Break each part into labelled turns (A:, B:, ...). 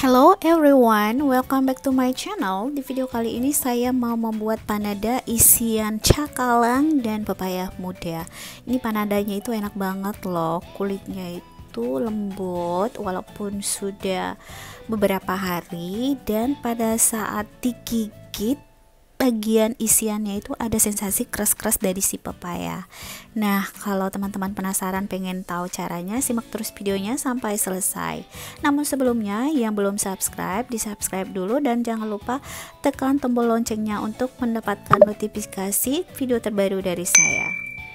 A: Hello everyone, welcome back to my channel. Di video kali ini saya mau membuat panada isian cakalang dan pepaya muda. Ini panadanya itu enak banget loh, kulitnya itu lembut walaupun sudah beberapa hari, dan pada saat digigit bagian isiannya itu ada sensasi keras-keras dari si pepaya. Nah, kalau teman-teman penasaran pengen tahu caranya, simak terus videonya sampai selesai. Namun sebelumnya, yang belum subscribe, di subscribe dulu, dan jangan lupa tekan tombol loncengnya untuk mendapatkan notifikasi video terbaru dari saya.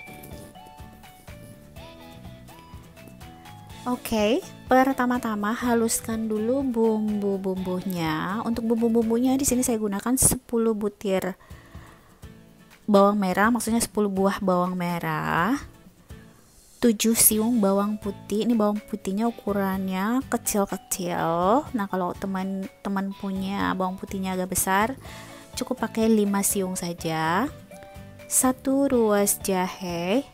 A: Oke, pertama-tama haluskan dulu bumbu-bumbunya. Untuk bumbu-bumbunya di sini saya gunakan 10 butir bawang merah, maksudnya 10 buah bawang merah, 7 siung bawang putih. Ini bawang putihnya ukurannya kecil-kecil. Nah, kalau teman-teman punya bawang putihnya agak besar, cukup pakai 5 siung saja. 1 ruas jahe,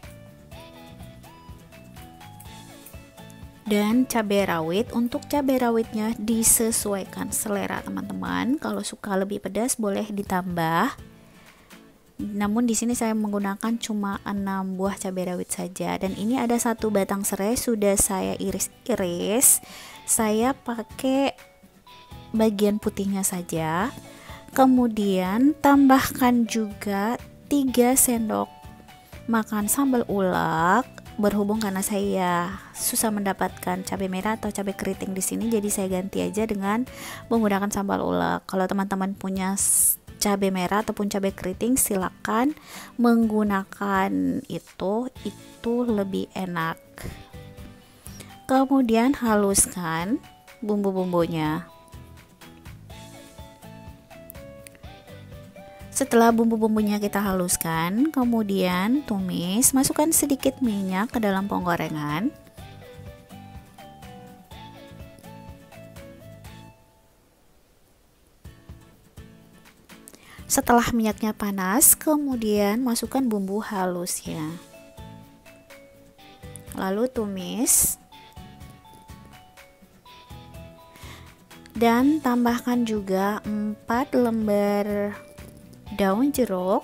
A: dan cabai rawit. Untuk cabai rawitnya disesuaikan selera teman-teman. Kalau suka lebih pedas boleh ditambah. Namun di sini saya menggunakan cuma 6 buah cabai rawit saja. Dan ini ada 1 batang serai sudah saya iris-iris. Saya pakai bagian putihnya saja. Kemudian tambahkan juga 3 sendok makan sambal ulek. Berhubung karena saya susah mendapatkan cabai merah atau cabai keriting di sini, jadi saya ganti aja dengan menggunakan sambal ulek. Kalau teman-teman punya cabai merah ataupun cabai keriting, silakan menggunakan itu lebih enak. Kemudian haluskan bumbu-bumbunya. Setelah bumbu-bumbunya kita haluskan, kemudian tumis, masukkan sedikit minyak ke dalam penggorengan. Setelah minyaknya panas, kemudian masukkan bumbu halusnya. Lalu tumis. Dan tambahkan juga 4 lembar daun jeruk,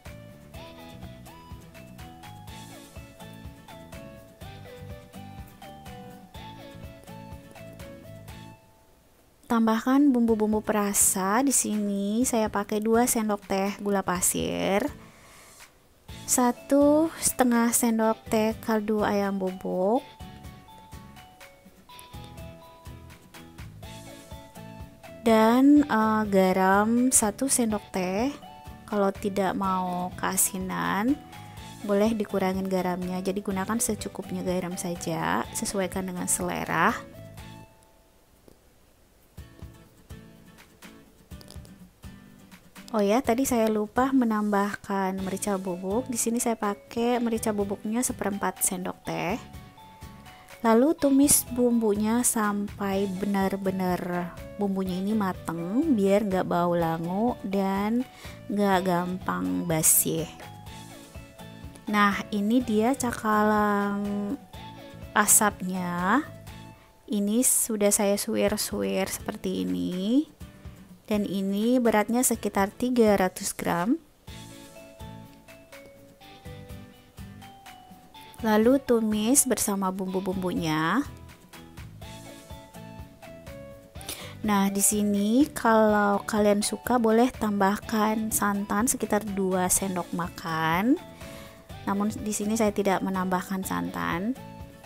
A: tambahkan bumbu-bumbu perasa. Di sini saya pakai 2 sendok teh gula pasir, 1,5 sendok teh kaldu ayam bubuk, dan garam 1 sendok teh. Kalau tidak mau keasinan, boleh dikurangin garamnya. Jadi gunakan secukupnya garam saja, sesuaikan dengan selera. Oh ya, tadi saya lupa menambahkan merica bubuk. Di sini saya pakai merica bubuknya 1/4 sendok teh. Lalu tumis bumbunya sampai benar-benar bumbunya ini mateng, biar nggak bau langu dan nggak gampang basi. Nah, ini dia cakalang asapnya. Ini sudah saya suwir-suwir seperti ini. Dan ini beratnya sekitar 300 gram. Lalu tumis bersama bumbu-bumbunya. Nah, di sini kalau kalian suka boleh tambahkan santan sekitar 2 sendok makan. Namun di sini saya tidak menambahkan santan.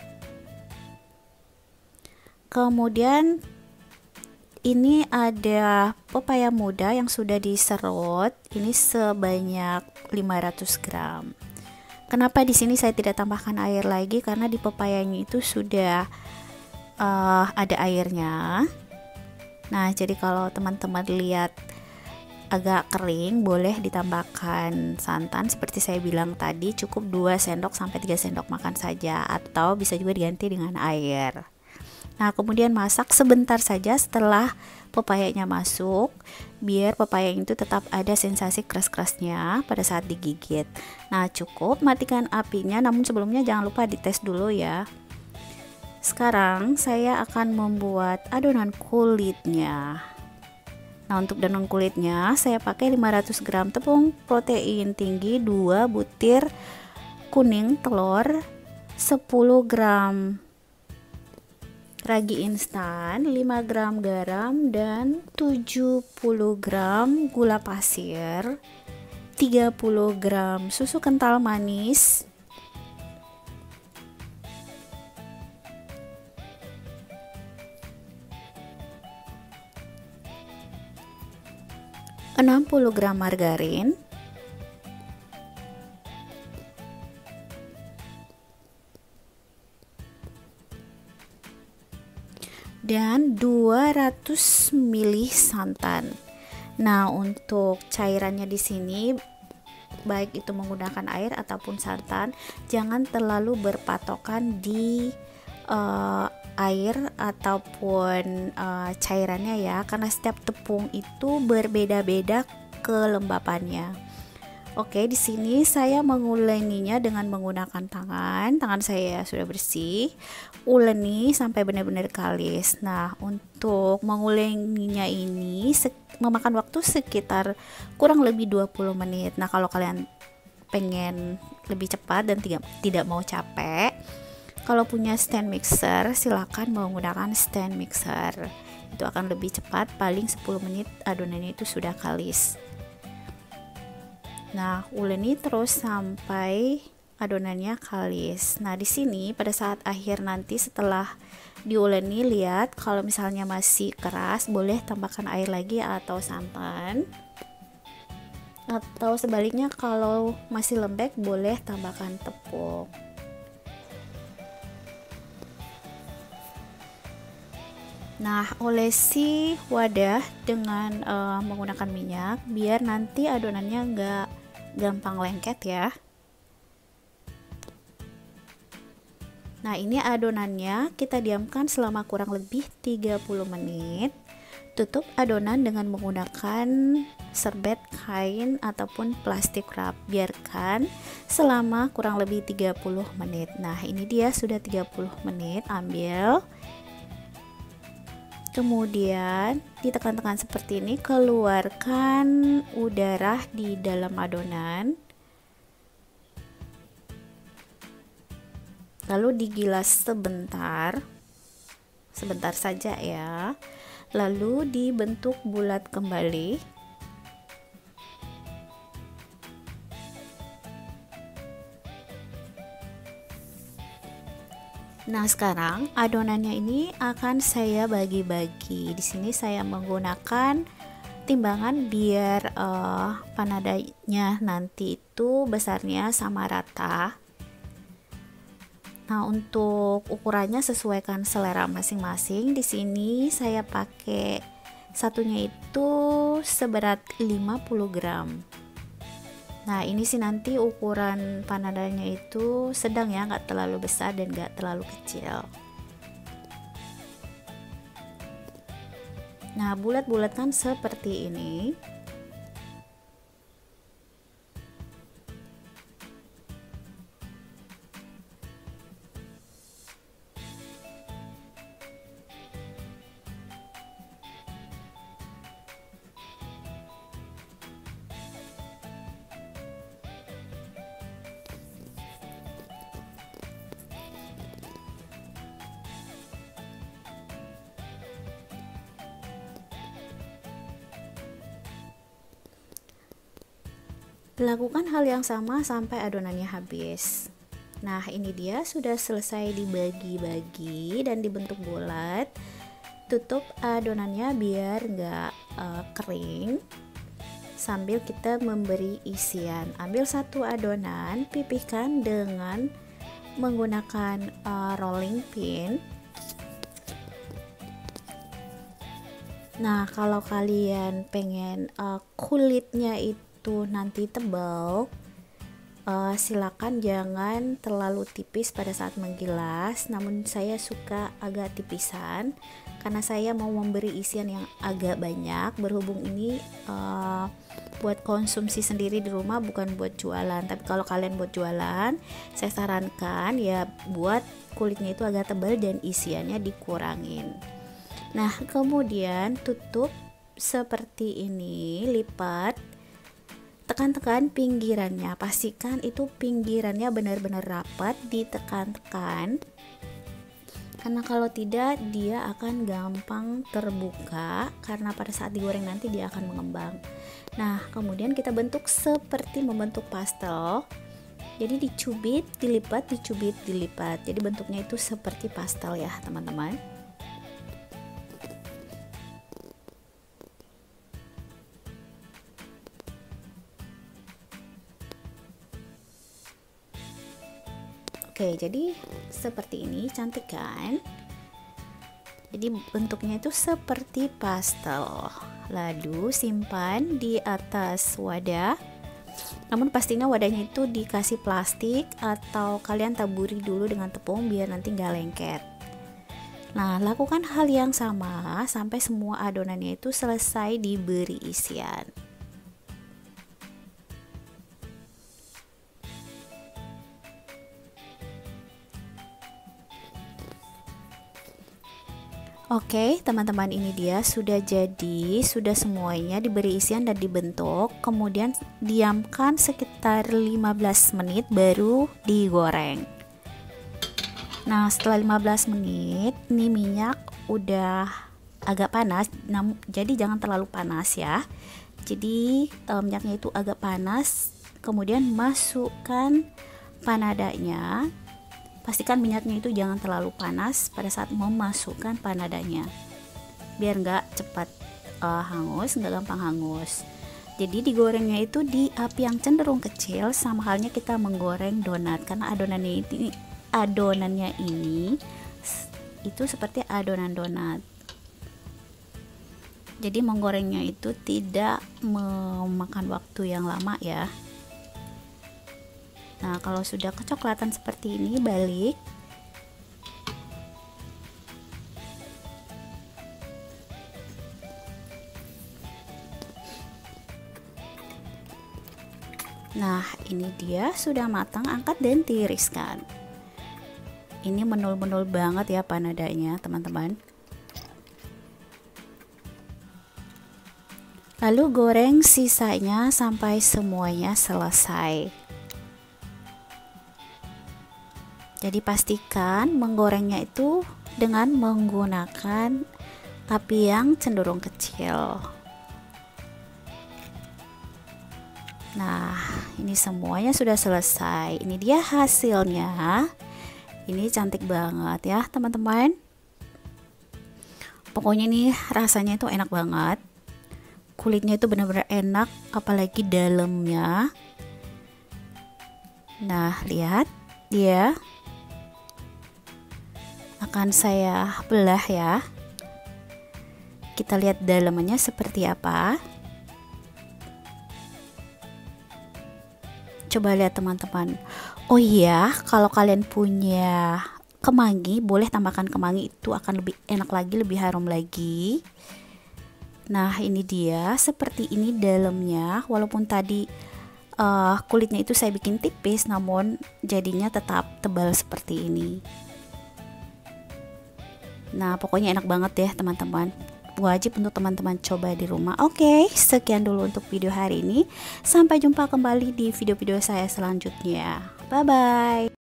A: Kemudian ini ada pepaya muda yang sudah diserut. Ini sebanyak 500 gram. Kenapa di sini saya tidak tambahkan air lagi? Karena di pepayanya itu sudah ada airnya. Nah, jadi kalau teman-teman lihat agak kering, boleh ditambahkan santan seperti saya bilang tadi, cukup 2 sendok sampai 3 sendok makan saja, atau bisa juga diganti dengan air. Nah, kemudian masak sebentar saja setelah pepayanya masuk, biar pepaya itu tetap ada sensasi keras-kerasnya pada saat digigit. Nah, cukup matikan apinya, namun sebelumnya jangan lupa dites dulu ya. Sekarang saya akan membuat adonan kulitnya. Nah, untuk adonan kulitnya saya pakai 500 gram tepung protein tinggi, 2 butir kuning telur, 10 gram ragi instan, 5 gram garam, dan 70 gram gula pasir, 30 gram susu kental manis, 60 gram margarin, dan 200 ml santan. Nah, untuk cairannya di sini baik itu menggunakan air ataupun santan, jangan terlalu berpatokan di air ataupun cairannya ya, karena setiap tepung itu berbeda-beda kelembapannya. Oke, di sini saya mengulenginya dengan menggunakan tangan. Tangan saya sudah bersih. Uleni sampai benar-benar kalis. Nah, untuk mengulenginya ini memakan waktu sekitar kurang lebih 20 menit. Nah, kalau kalian pengen lebih cepat dan tidak mau capek, kalau punya stand mixer, silakan menggunakan stand mixer. Itu akan lebih cepat, paling 10 menit adonannya itu sudah kalis. Nah, uleni terus sampai adonannya kalis. Nah, di sini pada saat akhir nanti setelah diuleni, lihat kalau misalnya masih keras, boleh tambahkan air lagi atau santan. Atau sebaliknya kalau masih lembek, boleh tambahkan tepung. Nah, olesi wadah dengan menggunakan minyak biar nanti adonannya enggak gampang lengket ya. Nah, ini adonannya kita diamkan selama kurang lebih 30 menit. Tutup adonan dengan menggunakan serbet kain ataupun plastik wrap. Biarkan selama kurang lebih 30 menit. Nah, ini dia sudah 30 menit. Ambil. Kemudian ditekan-tekan seperti ini, keluarkan udara di dalam adonan. Lalu digilas sebentar saja ya. Lalu dibentuk bulat kembali. Nah, sekarang adonannya ini akan saya bagi-bagi. Di sini saya menggunakan timbangan biar panadanya nanti itu besarnya sama rata. Nah, untuk ukurannya sesuaikan selera masing-masing. Di sini saya pakai satunya itu seberat 50 gram. Nah, ini sih nanti ukuran panadanya itu sedang ya, nggak terlalu besar dan nggak terlalu kecil. Nah, bulat-bulatkan seperti ini. Lakukan hal yang sama sampai adonannya habis. Nah, ini dia sudah selesai dibagi-bagi dan dibentuk bulat. Tutup adonannya biar nggak kering. Sambil kita memberi isian. Ambil satu adonan, pipihkan dengan menggunakan rolling pin. Nah, kalau kalian pengen kulitnya itu nanti tebal, silakan jangan terlalu tipis pada saat menggilas, namun saya suka agak tipisan karena saya mau memberi isian yang agak banyak, berhubung ini buat konsumsi sendiri di rumah, bukan buat jualan. Tapi kalau kalian buat jualan, saya sarankan ya buat kulitnya itu agak tebal dan isiannya dikurangin. Nah, kemudian tutup seperti ini, lipat, tekan-tekan pinggirannya, pastikan itu pinggirannya benar-benar rapat, ditekan-tekan, karena kalau tidak dia akan gampang terbuka karena pada saat digoreng nanti dia akan mengembang. Nah, kemudian kita bentuk seperti membentuk pastel, jadi dicubit, dilipat, dicubit, dilipat, jadi bentuknya itu seperti pastel ya teman-teman. Oke, jadi seperti ini, cantik kan? Jadi bentuknya itu seperti pastel. Lalu simpan di atas wadah. Namun pastinya wadahnya itu dikasih plastik atau kalian taburi dulu dengan tepung biar nanti nggak lengket. Nah, lakukan hal yang sama sampai semua adonannya itu selesai diberi isian. Oke, teman-teman, ini dia sudah jadi, sudah semuanya diberi isian dan dibentuk. Kemudian diamkan sekitar 15 menit baru digoreng. Nah, setelah 15 menit, ini minyak udah agak panas, jadi jangan terlalu panas ya. Jadi minyaknya itu agak panas, kemudian masukkan panadanya. Pastikan minyaknya itu jangan terlalu panas pada saat memasukkan panadanya, biar nggak cepat hangus, nggak gampang hangus. Jadi digorengnya itu di api yang cenderung kecil, sama halnya kita menggoreng donat, karena adonannya ini itu seperti adonan donat. Jadi menggorengnya itu tidak memakan waktu yang lama ya. Nah, kalau sudah kecoklatan seperti ini, balik. Nah, ini dia sudah matang, angkat dan tiriskan. Ini menul-menul banget ya panadanya, teman-teman. Lalu goreng sisanya sampai semuanya selesai. Jadi pastikan menggorengnya itu dengan menggunakan api yang cenderung kecil. Nah, ini semuanya sudah selesai. Ini dia hasilnya. Ini cantik banget ya teman-teman. Pokoknya nih rasanya itu enak banget. Kulitnya itu benar-benar enak, apalagi dalamnya. Nah, lihat dia. Akan saya belah ya. Kita lihat dalamannya seperti apa. Coba lihat teman-teman. Oh iya, kalau kalian punya kemangi, boleh tambahkan kemangi, itu akan lebih enak lagi, lebih harum lagi. Nah, ini dia seperti ini dalamnya. Walaupun tadi kulitnya itu saya bikin tipis, namun jadinya tetap tebal seperti ini. Nah, pokoknya enak banget ya teman-teman. Wajib untuk teman-teman coba di rumah. Oke, sekian dulu untuk video hari ini. Sampai jumpa kembali di video-video saya selanjutnya. Bye-bye.